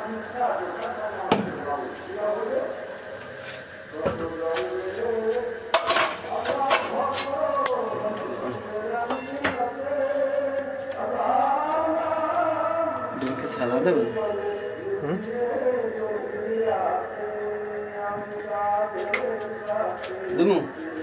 সালা দেবেন দেবো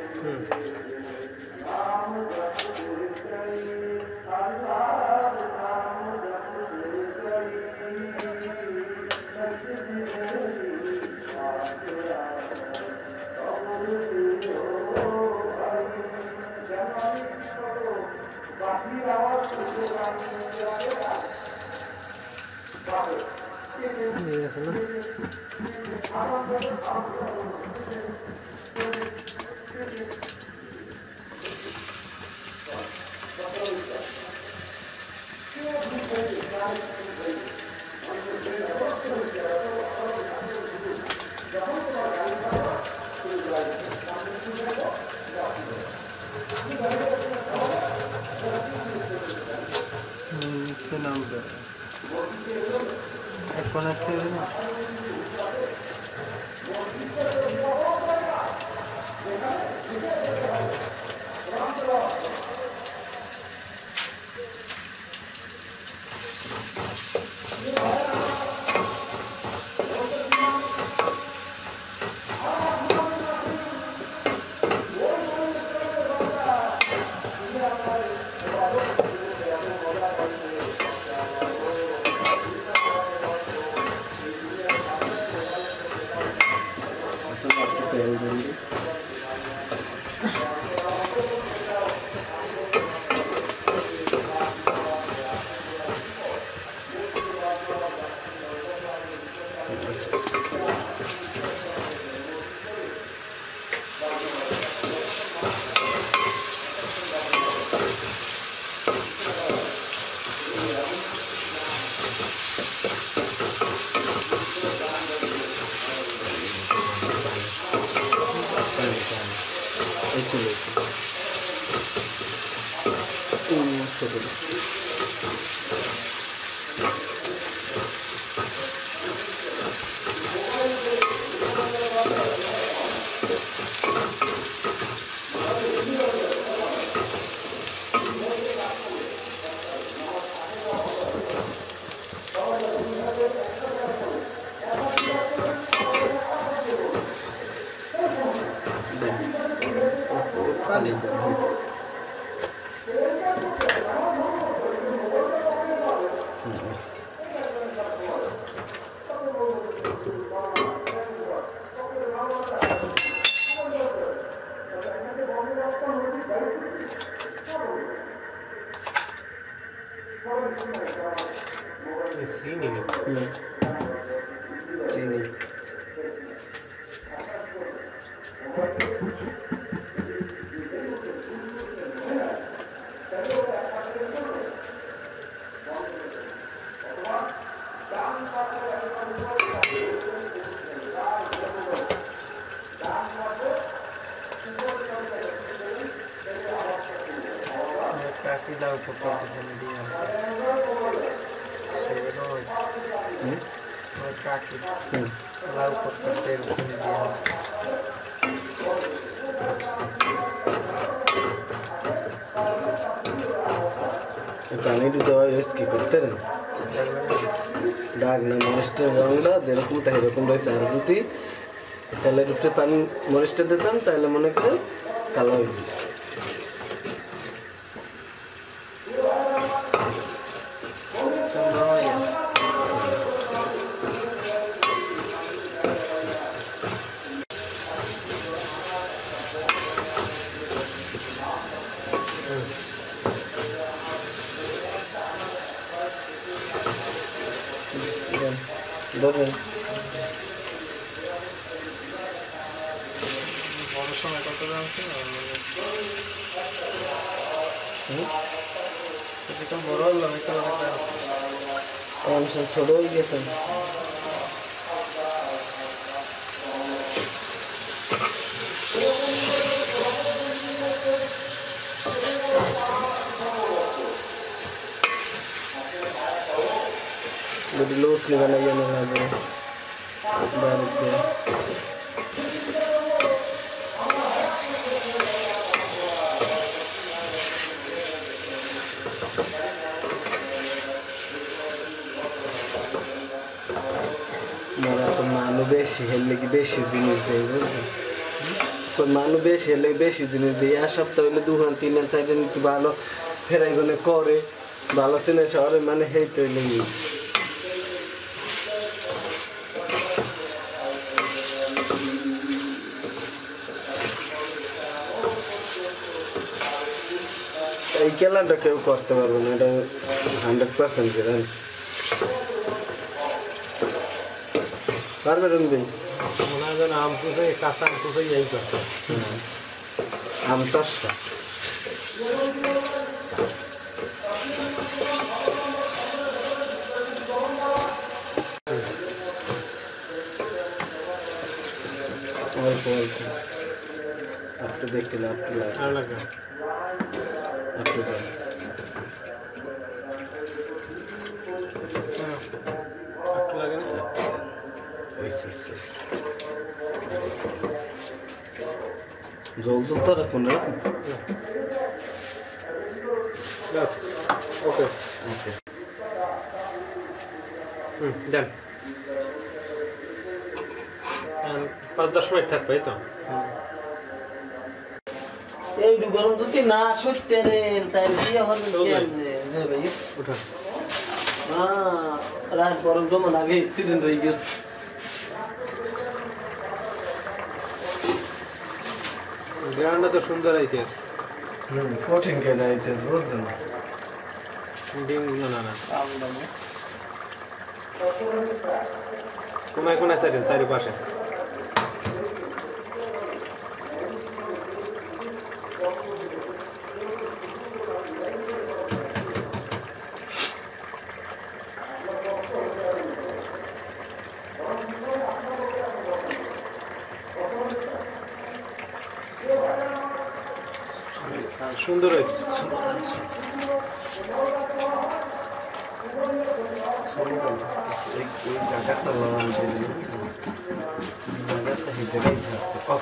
নামবে এখন আছে পানি দিতে হয় কি করতে দাগ না মরিচটার রংটা যেরকম তাই এরকম রয়েছে আর যদি তেলের উপরে পানি মরিচটা দিতাম তাহলে মনে করেন কালো হয়ে যেত দেখেন ছোট হয়ে গেছেন যদি লোস নিবে না ইয়ে লাগবে বাড়িতে মানুষ বেশি হেললে কি বেশি জিনিস দেয় বুঝলেন তো মানুষ বেশি হেললে বেশি জিনিস দেয় এক সপ্তাহ হলে 2 ঘন্টা 3 ঘন্টা 4 ঘন্টা একটু ভালো ফেরাইগুলো করে ভালো সিনে শহরে মানে হেঁটে হইলে এই খেলাটা কেউ করতে পারবে না এটা 100% জানেন পারবে রুন ভাই মনে হয় যেন আম পুষে কাঁচা আম পুষে এই করতে আম চাষটা অল্প অল্প একটু দেখতে ভালো লাগে একটু একটু লাগে না জল জল তো রাখুন ব্যাস ওকে ওকে দেন 5-10 মিনিট থাকবে এই তো এই গরম যদি না সত্যি তাই দিয়ে হবে কেমনে ভাই উঠা রাত গরম জমা আগে অ্যাক্সিডেন্ট হয়ে গেছে গ্রাউন্ডটা তো সুন্দর আইতেস কঠিন কেনা আইতেস বুঝছেন ডিমগুলো না কোনায় কোনায় চারিপাশে সুন্দর হয়েছে এই জায়গাটা লাগান দিলে জায়গাটা এই জায়গায় থাকবে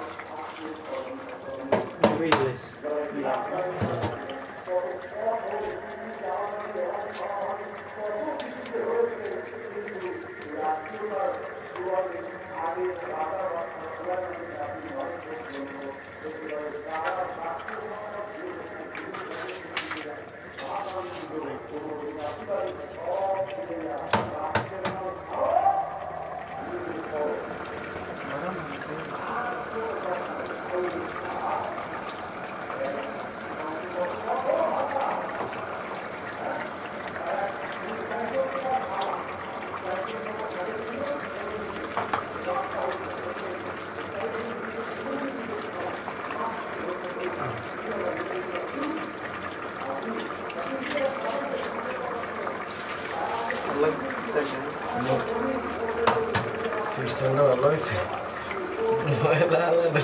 সিস্টেমটা ভালো হয়েছে ময়লা আলাদা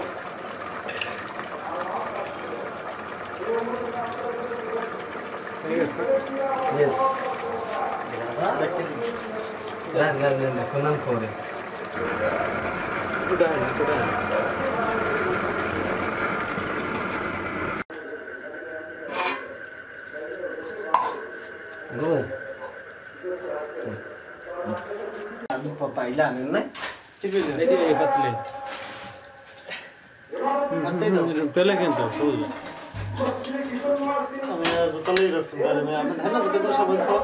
Yes. না কোনান করে Go. Aduh papailan na. পেলে কিন্তু ফুল আমি যতই রাখছি আমি আমি ধানা যত সব খাও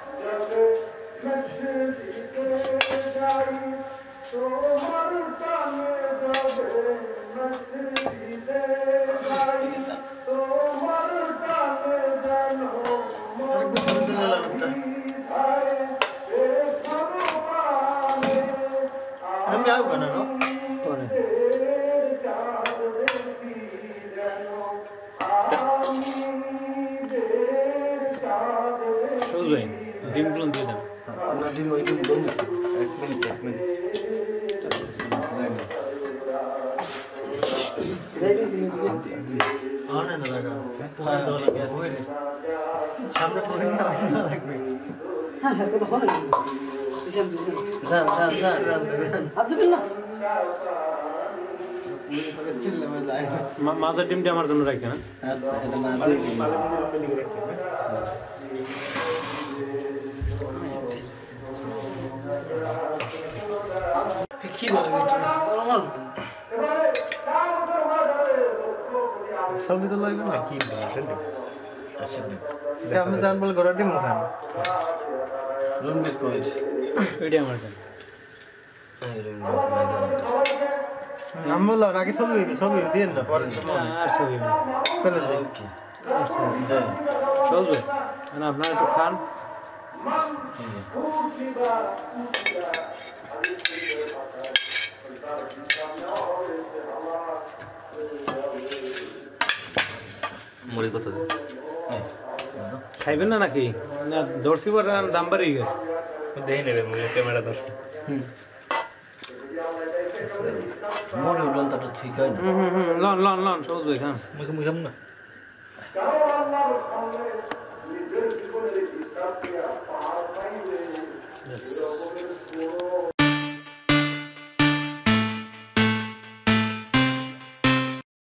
আমি যাও কেন না পরে শুনলেন ডিমগুলো দিয়ে দেন না ডিম ওই ডিম দম 1 মিনিট আনে না লাগা তোমার দোলা গ্যাস সামনে পড়ে না লাগবে হ্যাঁ হ্যাঁ কথা হয় পিছন পিছন যান যান যান হাত দিবেন না সিলেমে যায় মাছের ডিমটা আমার জন্য রাখে না আচ্ছা এটা মাঝে কি বলে আমার সামনে তো লাগবে না কি আসেন আপনি জান বলে ঘোড়া ডিম খান রুমে কইছ ওইটা আমার জন্য এই রুমে বাজার আমি বললাম আগে ছবি দিয়ে না পরে আর ছবি না ফেলে আরে দিই ওকে আর ছবি না। হ্যাঁ সহজ ভাই মানে আপনারা একটু খান মুড়ি কত দিন খাইবেন না নাকি না ধরছি পর দাম বাড়িয়ে গেছে দেখে নেবে ক্যামেরা ধরছে মুড়ি উঠলেন তো ঠিক হয় না লন লন লন সহজ ভাই খান মুখে মুখাম না Yes.